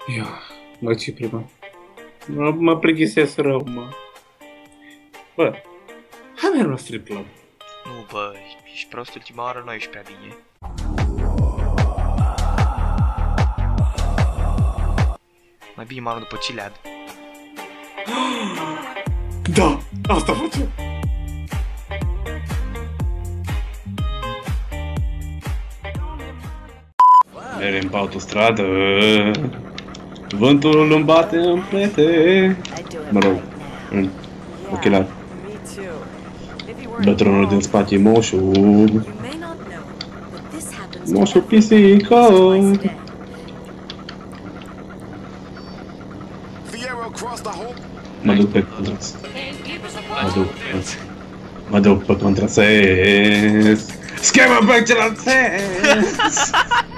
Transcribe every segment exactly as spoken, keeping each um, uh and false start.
Ia, mă, ce prima? Mă, mă plictisesc rău, mă. Bă, hai merg la strip club. Nu, bă, ești prost, ultima oară nu ești prea bine. Mai bine mă arunc după cilead. Da, asta facem. Mergem pe autostradă. Vântul îmi bate în plete. Mă rog, în ochelari. Bătrânul din spate e moșul. Moșul pisică. Mă duc pe contras. Mă duc pe... Mă duc pe contrasens. Schema pe celălalt sens.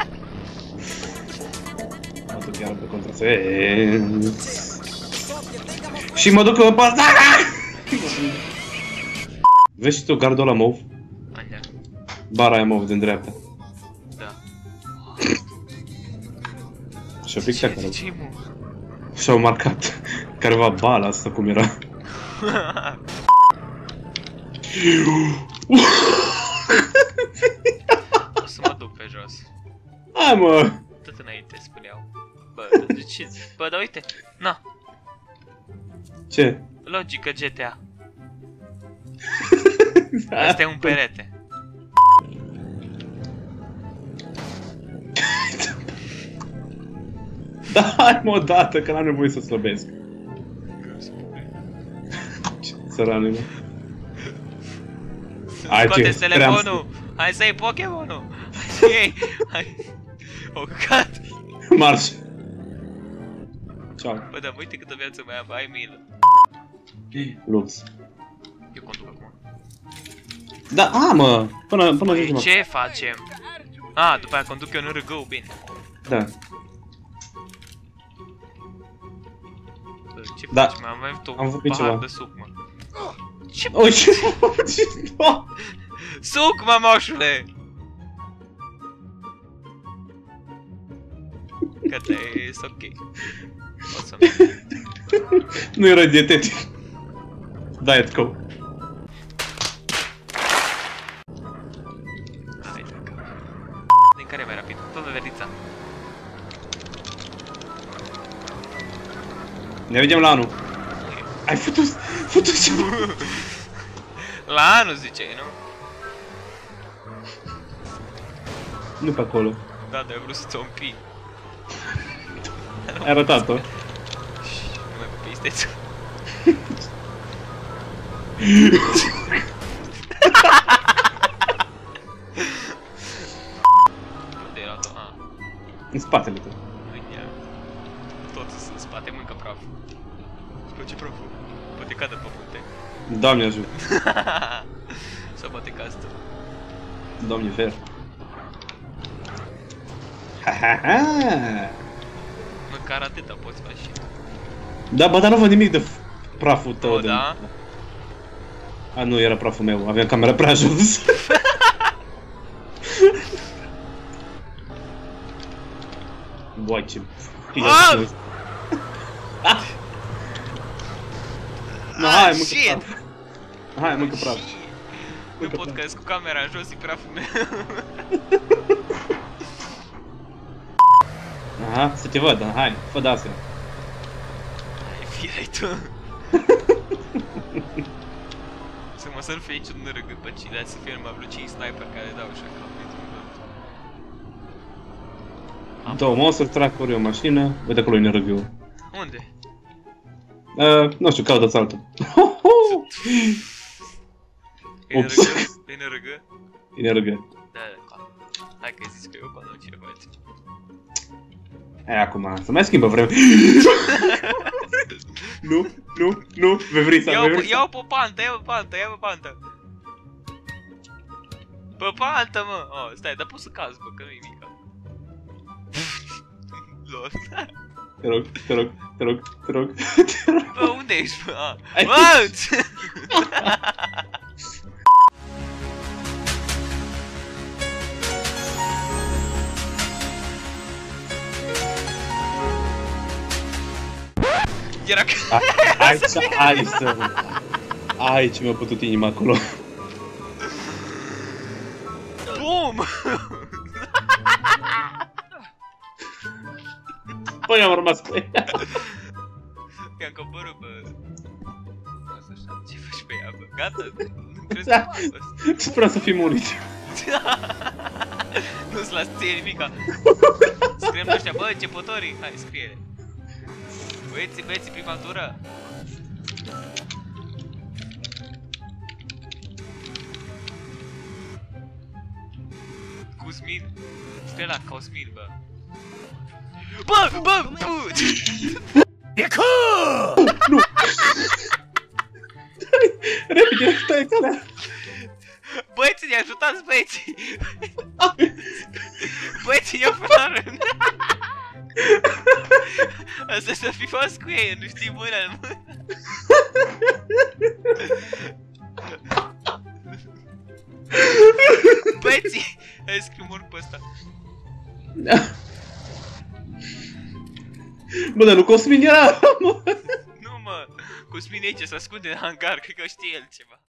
Mă duc iar pe contrasens. Și mă duc pe partea. Vezi și tu gardul ăla mov? Alea. Bara aia mov din dreapta. Da. Și-o pictat care... Ce, mă? Și-au marcat careva bala asta cum era. O să mă duc pe jos. Hai, mă! Tot înainte spuneau. Bă, de ce? Bă, dar uite. Na. Ce? Logică G T A. Asta e un perete. Da, hai mă odată, că n-am nevoie să slăbesc. Săranule. Hai, scoate telefonul! Hai să iei Pokémonul! Hai să iei! Hai! O căcat! Marș! Ciao. Bă, dar uite câtă viață mai am, ai milă. Lux. Eu conduc acum. Da, a, mă! Până, până ajungem. Ce facem? A, după aia conduc eu în R G-ul, bine. Da. Bă, ce Da. faci, mă? Am mai avut Am un făcut pahar ceva. de suc, mă. Ce O, ce? suc, mă, moșule! Gata, e ok. O să merg. Nu era dietetic. Diet Coke. Hai, dacă. Din care e mai rapid? Tot de verdița. Ne vedem la anul. Ai făcut... făcut ceva. La anul ziceai, nu? Nu pe acolo. Da, dar eu vreau să-ți o împii. Ai arătat-o. Nu mai pe istețul. Unde era tot? Ah, În spatele tău. în ea. Toți sunt în spate, mâncă praf. Scoce praful. Poate cadă pe punte. Doamne ajută. Sau poate castă. Doamne fer. Ha ha ha. Măcar atâta poți face. Da, bă, dar nu văd nimic de praful tău. O, de... da? A, nu, era praful meu. Aveam camera prea jos. Boi, ce... Ah! No, hai, mâncă shit! praf. Hai, mâncă praf. Nu pot că cu camera în jos, e praful meu. Aha, să te văd, hai, fă de astea. Hai, fii ai tu. Să mă surf aici un râgât pe cine, să fie numai vreo cinci sniper care dau așa ca pentru vânt. Două monster track-uri, o mașină, uite acolo e N R G-ul. Unde? Uh, nu știu, caută-ți altul. E N R G? E N R G? E N R G. Da, da, hai că-i zis că eu conduc cineva aici. Hai acum, să mai schimbă vreme. Nu, nu, nu, Vevrisa, Iau, Vevrisa. iau pe pantă, iau pe pantă, iau pe pantă. Pe pantă, mă! Oh, stai, dar pot să caz, bă, că nu-i mica. Lol. Te rog, te rog, te rog, te rog, te rog. Bă, unde ești, bă? Ah. Bă! Era că... Aici, aici să... Aici mi-a putut inima acolo. Bum! Păi am rămas cu ea. I-am coborât, bă. Asta așa, ce faci pe ea, bă? Gata? Nu crezi Da. că m-a fost? Sperăm să fim unici. Nu-ți las ție nimica. Scriem ăștia, bă, începătorii. Hai, scrie. Băieții, băieții, prima tură. Cosmin. Scrie la Cosmin, bă. Bă, bă, bă! E cool! Nu! Repede, stai calea! Băieții, ne ajutați, băieții! Băieții, ne-au pus la rând! Asta să fi fost cu ei, nu știi mâna în mână! Băieții! Hai scriu mor pe ăsta! Bă, dar nu Cosmin era! Nu mă! Cosmin e aici, se ascunde în hangar, cred că știe el ceva.